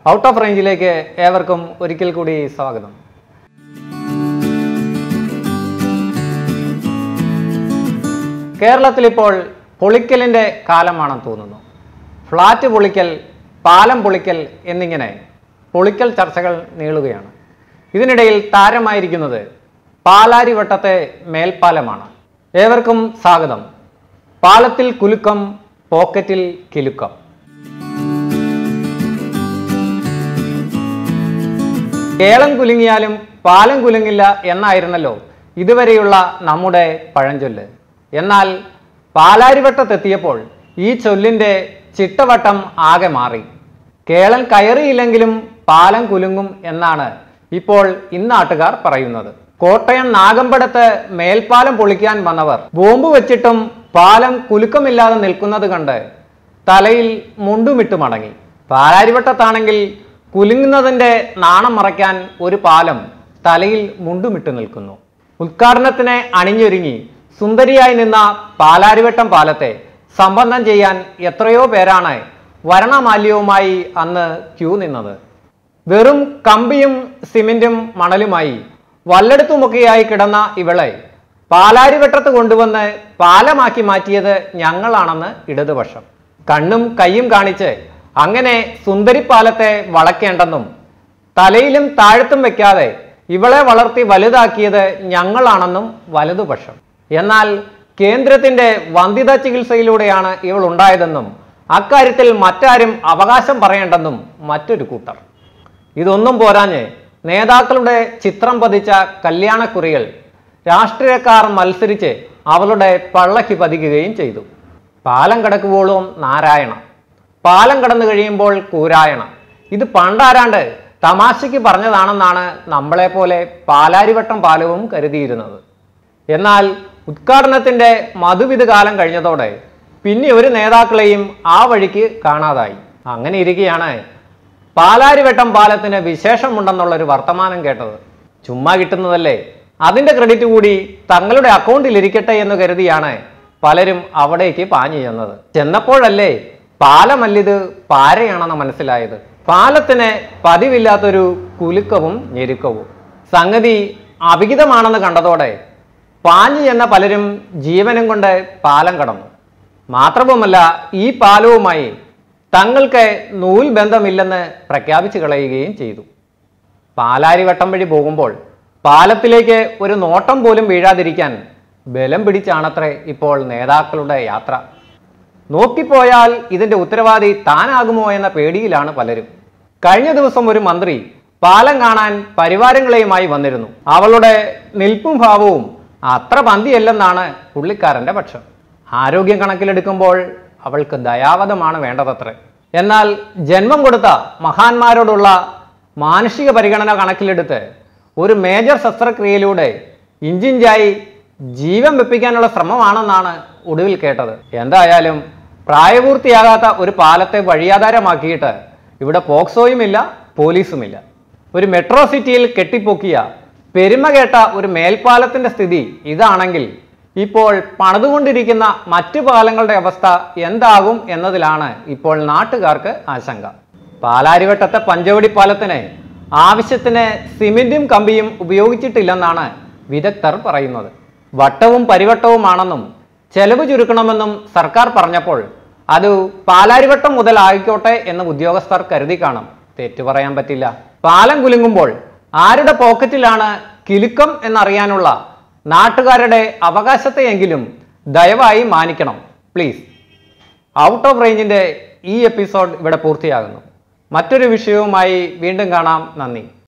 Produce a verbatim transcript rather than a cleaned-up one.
Out of റേഞ്ചിലേക്ക് ഏവർക്കും ഒരിക്കൽ കൂടി സ്വാഗതം. കേരളത്തിൽ ഇപ്പോൾ പൊളിക്കലിൻ്റെ കാലമാണെന്ന് തോന്നുന്നു. ഫ്ലാറ്റ് പൊളിക്കൽ, പാലം പൊളിക്കൽ എന്നിങ്ങനെ പൊളിക്കൽ ചർച്ചകൾ നീളുകയാണ്. ഇതിനിടയിൽ താരമായിരിക്കുന്നത് പാലാരിവട്ടത്തെ മേൽപ്പാലമാണ്. ഏവർക്കും സ്വാഗതം. പാലത്തിൽ കുലുക്കം, പോക്കറ്റിൽ കിലുക്കം. കേളം കുലുങ്ങിയാലും പാലം കുലുങ്ങില്ല എന്നായിരുന്നല്ലോ ഇതുവരെയുള്ള നമ്മുടെ പഴഞ്ചൊല്ല്. എന്നാൽ പാലാരിവട്ടത്തെത്തിയപ്പോൾ ഈ ചൊല്ലിൻ്റെ ചിട്ടവട്ടം ആകെ മാറി. കേളൻ കയറിയില്ലെങ്കിലും പാലം കുലുങ്ങും എന്നാണ് ഇപ്പോൾ ഇന്നാട്ടുകാർ പറയുന്നത്. കോട്ടയം നാഗമ്പടത്ത് മേൽപ്പാലം പൊളിക്കാൻ വന്നവർ ബോംബ് വെച്ചിട്ടും പാലം കുലുക്കമില്ലാതെ നിൽക്കുന്നത് കണ്ട് തലയിൽ മുണ്ടുമിട്ട് മടങ്ങി. പാലാരിവട്ടത്താണെങ്കിൽ കുലുങ്ങുന്നതിൻ്റെ നാണം മറയ്ക്കാൻ ഒരു പാലം തലയിൽ മുണ്ടുമിട്ട് നിൽക്കുന്നു. ഉദ്ഘാടനത്തിന് അണിഞ്ഞൊരുങ്ങി സുന്ദരിയായി നിന്ന പാലാരിവട്ടം പാലത്തെ സംബന്ധം ചെയ്യാൻ എത്രയോ പേരാണ് വരണമാല്യവുമായി അന്ന് ക്യൂ നിന്നത്. വെറും കമ്പിയും സിമെന്റും മണലുമായി വല്ലെടുത്തുമൊക്കെയായി കിടന്ന ഇവളെ പാലാരിവട്ടത്ത് കൊണ്ടുവന്ന് പാലമാക്കി മാറ്റിയത് ഞങ്ങളാണെന്ന് ഇടതുപക്ഷം. കണ്ണും കൈയും കാണിച്ച് അങ്ങനെ സുന്ദരിപ്പാലത്തെ വളയ്ക്കേണ്ടെന്നും തലയിലും താഴത്തും വെക്കാതെ ഇവളെ വളർത്തി വലുതാക്കിയത് ഞങ്ങളാണെന്നും വലതുപക്ഷം. എന്നാൽ കേന്ദ്രത്തിന്റെ വന്ധ്യതാ ചികിത്സയിലൂടെയാണ് ഇവൾ ഉണ്ടായതെന്നും അക്കാര്യത്തിൽ മറ്റാരും അവകാശം പറയേണ്ടെന്നും മറ്റൊരു കൂട്ടർ. ഇതൊന്നും പോരാഞ്ഞ് നേതാക്കളുടെ ചിത്രം പതിച്ച കല്യാണക്കുറികൾ രാഷ്ട്രീയക്കാർ മത്സരിച്ച് അവളുടെ പള്ളക്ക് പതിക്കുകയും ചെയ്തു. പാലം കടക്കുമ്പോഴും നാരായണ, പാലം കടന്നു കഴിയുമ്പോൾ കൂരായണ. ഇത് പണ്ടാരാണ്ട് തമാശയ്ക്ക് പറഞ്ഞതാണെന്നാണ് നമ്മളെപ്പോലെ പാലാരിവട്ടം പാലവും കരുതിയിരുന്നത്. എന്നാൽ ഉദ്ഘാടനത്തിൻ്റെ മധുവിധ കാലം കഴിഞ്ഞതോടെ പിന്നെ ഒരു നേതാക്കളെയും ആ വഴിക്ക് കാണാതായി. അങ്ങനെ ഇരിക്കെയാണ് പാലാരിവട്ടം പാലത്തിന് വിശേഷമുണ്ടെന്നുള്ളൊരു വർത്തമാനം കേട്ടത്. ചുമ്മാ കിട്ടുന്നതല്ലേ, അതിൻ്റെ ക്രെഡിറ്റ് കൂടി തങ്ങളുടെ അക്കൗണ്ടിൽ ഇരിക്കട്ടെ എന്ന് കരുതിയാണ് പലരും അവിടേക്ക് പാഞ്ഞു ചെന്നത്. ചെന്നപ്പോഴല്ലേ പാലമല്ലിത് പാരയാണെന്ന് മനസ്സിലായത്. പാലത്തിന് പതിവില്ലാത്തൊരു കുലുക്കവും ഞെരുക്കവും. സംഗതി അവിഹിതമാണെന്ന് കണ്ടതോടെ പാഞ്ഞു ചെന്ന പലരും ജീവനും കൊണ്ട് പാലം കടന്നു. മാത്രവുമല്ല, ഈ പാലവുമായി തങ്ങൾക്ക് നൂൽ ബന്ധമില്ലെന്ന് പ്രഖ്യാപിച്ചു കളയുകയും ചെയ്തു. പാലാരിവട്ടം വഴി പോകുമ്പോൾ പാലത്തിലേക്ക് ഒരു നോട്ടം പോലും വീഴാതിരിക്കാൻ ബലം പിടിച്ചാണത്രേ ഇപ്പോൾ നേതാക്കളുടെ യാത്ര. നോക്കിപ്പോയാൽ ഇതിൻ്റെ ഉത്തരവാദി താനാകുമോ എന്ന പേടിയിലാണ് പലരും. കഴിഞ്ഞ ദിവസം ഒരു മന്ത്രി പാലം കാണാൻ പരിവാരങ്ങളെയുമായി വന്നിരുന്നു. അവളുടെ നിൽപ്പും ഭാവവും അത്ര പന്തിയല്ലെന്നാണ് പുള്ളിക്കാരൻ്റെ പക്ഷം. ആരോഗ്യം കണക്കിലെടുക്കുമ്പോൾ അവൾക്ക് ദയാവധമാണ് വേണ്ടതത്രേ. എന്നാൽ ജന്മം കൊടുത്ത മഹാന്മാരോടുള്ള മാനുഷിക പരിഗണന കണക്കിലെടുത്ത് ഒരു മേജർ ശസ്ത്രക്രിയയിലൂടെ ഇഞ്ചിഞ്ചായി ജീവൻ വെപ്പിക്കാനുള്ള ശ്രമമാണെന്നാണ് ഒടുവിൽ കേട്ടത്. എന്തായാലും പ്രായപൂർത്തിയാകാത്ത ഒരു പാലത്തെ വഴിയാധാരമാക്കിയിട്ട് ഇവിടെ പോക്സോയുമില്ല, പോലീസുമില്ല. ഒരു മെട്രോ സിറ്റിയിൽ കെട്ടിപ്പൊക്കിയ പെരുമ കേട്ട ഒരു മേൽപ്പാലത്തിൻ്റെ സ്ഥിതി ഇതാണെങ്കിൽ ഇപ്പോൾ പണിതുകൊണ്ടിരിക്കുന്ന മറ്റു പാലങ്ങളുടെ അവസ്ഥ എന്താകും എന്നതിലാണ് ഇപ്പോൾ നാട്ടുകാർക്ക് ആശങ്ക. പാലാരിവട്ടത്തെ പഞ്ചവടി പാലത്തിന് ആവശ്യത്തിന് സിമെന്റും കമ്പിയും ഉപയോഗിച്ചിട്ടില്ലെന്നാണ് വിദഗ്ധർ പറയുന്നത്. വട്ടവും പരിവട്ടവുമാണെന്നും ചെലവ് ചുരുക്കണമെന്നും സർക്കാർ പറഞ്ഞപ്പോൾ അത് പാലാരിവട്ടം മുതൽ ആയിക്കോട്ടെ എന്ന് ഉദ്യോഗസ്ഥർ കരുതി കാണും. തെറ്റു പറയാൻ പറ്റില്ല. പാലം കുലുങ്ങുമ്പോൾ ആരുടെ പോക്കറ്റിലാണ് കിലുക്കം എന്നറിയാനുള്ള നാട്ടുകാരുടെ അവകാശത്തെയെങ്കിലും ദയവായി മാനിക്കണം പ്ലീസ്. ഔട്ട് ഓഫ് റേഞ്ചിൻ്റെ ഈ എപ്പിസോഡ് ഇവിടെ പൂർത്തിയാകുന്നു. മറ്റൊരു വിഷയവുമായി വീണ്ടും കാണാം. നന്ദി.